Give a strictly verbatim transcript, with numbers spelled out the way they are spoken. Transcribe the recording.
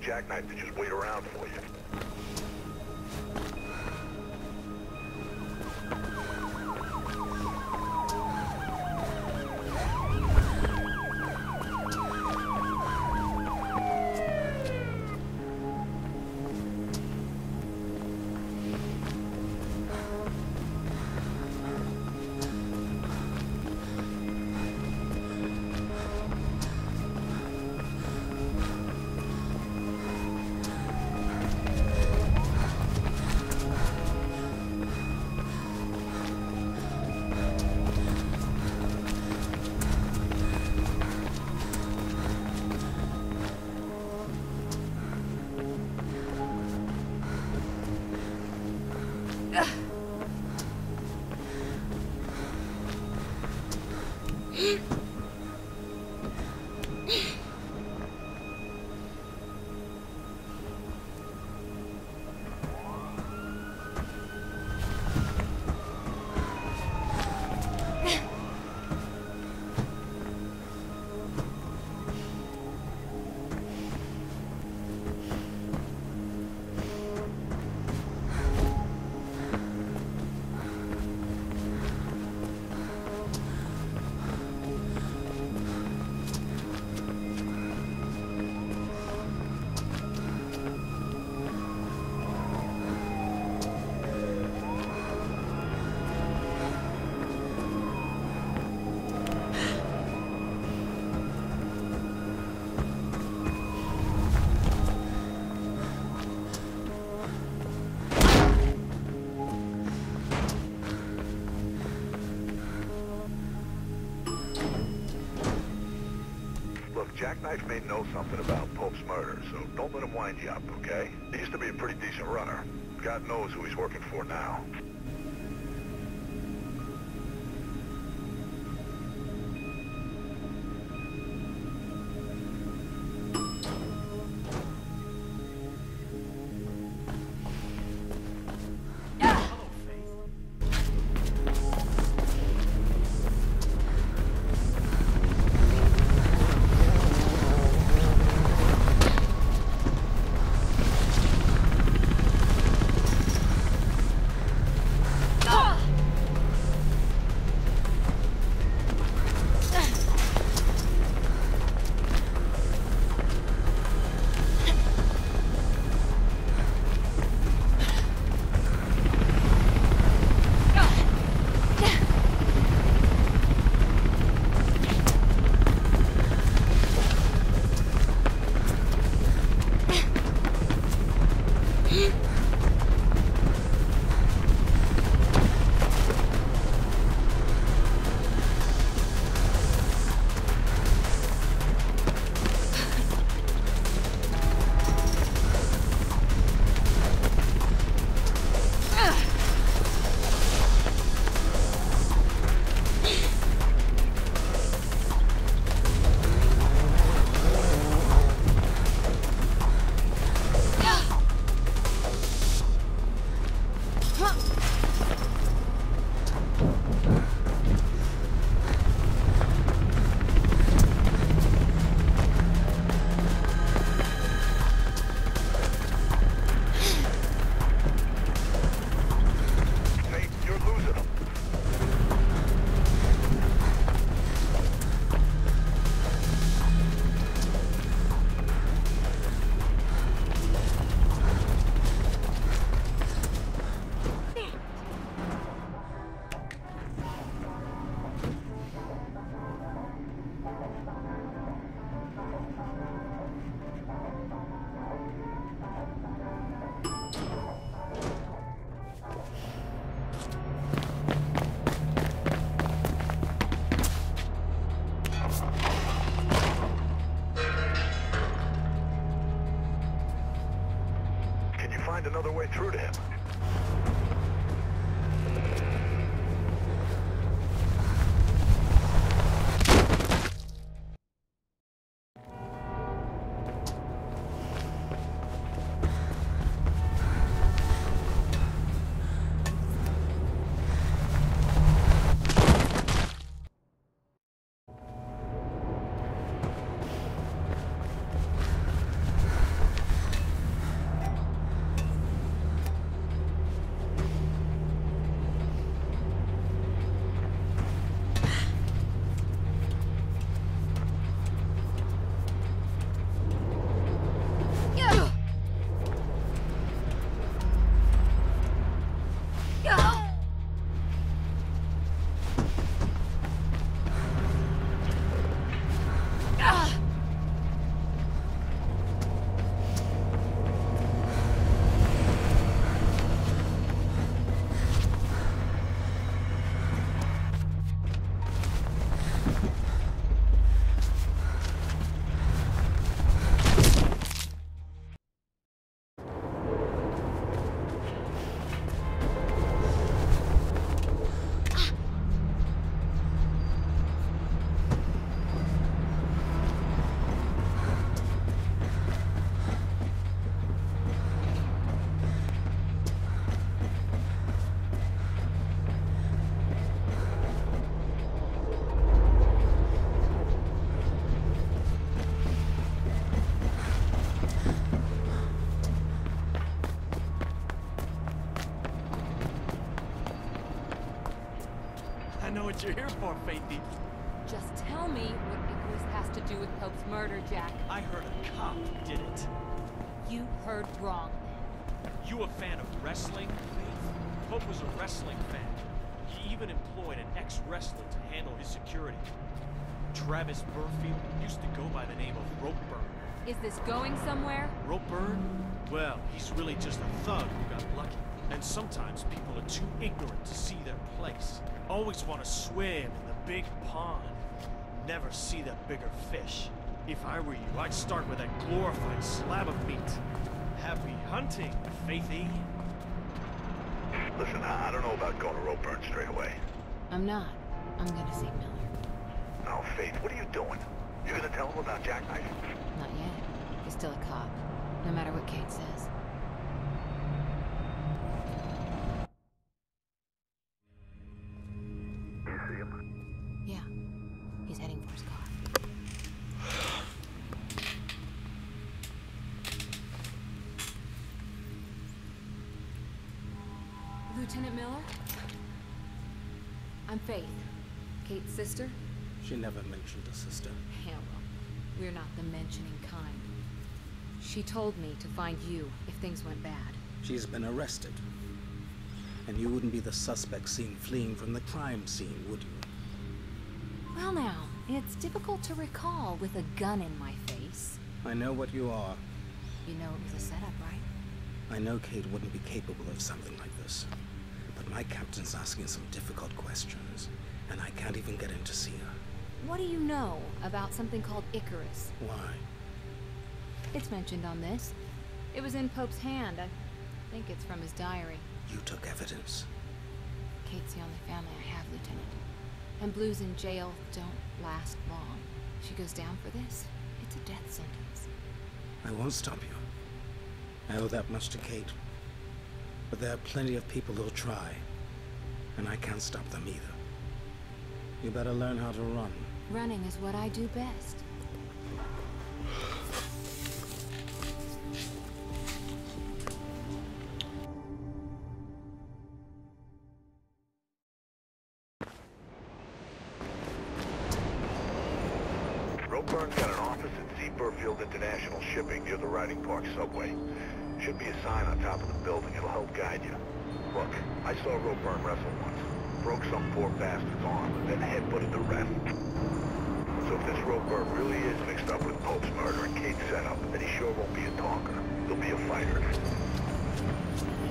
Jackknife to just wait around for you. Jackknife may know something about Pope's murder, so don't let him wind you up, okay? He used to be a pretty decent runner. God knows who he's working for now. Find another way through to him. what you're here for, Faithy. Just tell me what Icarus has to do with Pope's murder, Jack. I heard a cop did it. You heard wrong. You a fan of wrestling, Faith? Pope was a wrestling fan. He even employed an ex-wrestler to handle his security. Travis Burfield used to go by the name of Ropeburn. Is this going somewhere? Ropeburn? Well, he's really just a thug who got lucky. And sometimes people are too ignorant to see their place. Always want to swim in the big pond. Never see the bigger fish. If I were you, I'd start with that glorified slab of meat. Happy hunting, Faithy. Listen, I I don't know about going to Ropeburn straight away. I'm not. I'm gonna see Miller. Oh, Faith, what are you doing? You're gonna tell him about Jackknife? Not yet. He's still a cop, no matter what Kate says. You see him? Yeah. He's heading for his car. Lieutenant Miller? I'm Faith. Kate's sister? She never mentioned a sister. Yeah, well, we're not the mentioning kind. She told me to find you if things went bad. She's been arrested. And you wouldn't be the suspect seen fleeing from the crime scene, would you? Well now, it's difficult to recall with a gun in my face. I know what you are. You know it was a setup, right? I know Kate wouldn't be capable of something like this. But my captain's asking some difficult questions, and I can't even get in to see her. What do you know about something called Icarus? Why? It's mentioned on this. It was in Pope's hand. I think it's from his diary. You took evidence. Kate's the only family I have, Lieutenant. And blues in jail don't last long. She goes down for this, it's a death sentence. I won't stop you. I owe that much to Kate. But there are plenty of people who'll try. And I can't stop them either. You better learn how to run. Running is what I do best. Roburn's got an office at Z. Burfield International Shipping near the Riding Park subway. Should be a sign on top of the building. It'll help guide you. Look, I saw Roburn wrestle once. Broke some poor bastard's arm and then headbutted the ref. So if this Roburn really is mixed up with Pope's murder and Kate's setup, then he sure won't be a talker. He'll be a fighter.